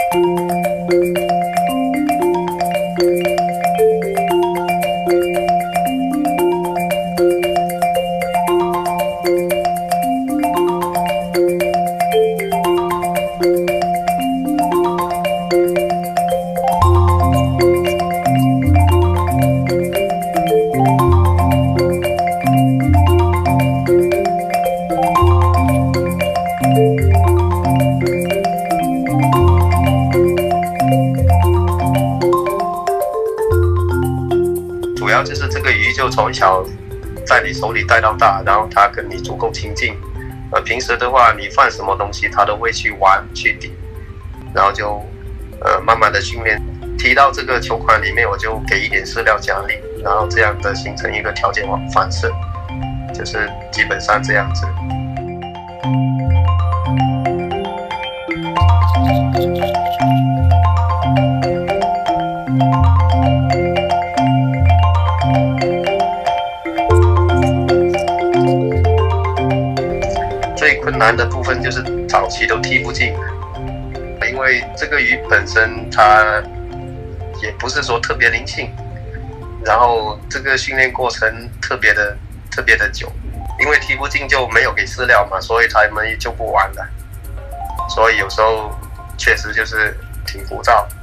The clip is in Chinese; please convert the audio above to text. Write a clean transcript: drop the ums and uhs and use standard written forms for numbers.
主要就是这个鱼就从小在你手里带到大，然后它跟你足够亲近。平时的话，你放什么东西它都会去玩去抵，然后就慢慢的训练。提到这个球款里面，我就给一点饲料奖励，然后这样的形成一个条件反射，就是基本上这样子。最困难的部分就是早期都踢不进，因为这个鱼本身它也不是说特别灵性，然后这个训练过程特别的久，因为踢不进就没有给饲料嘛，所以他们就不玩了，所以有时候确实就是挺浮躁。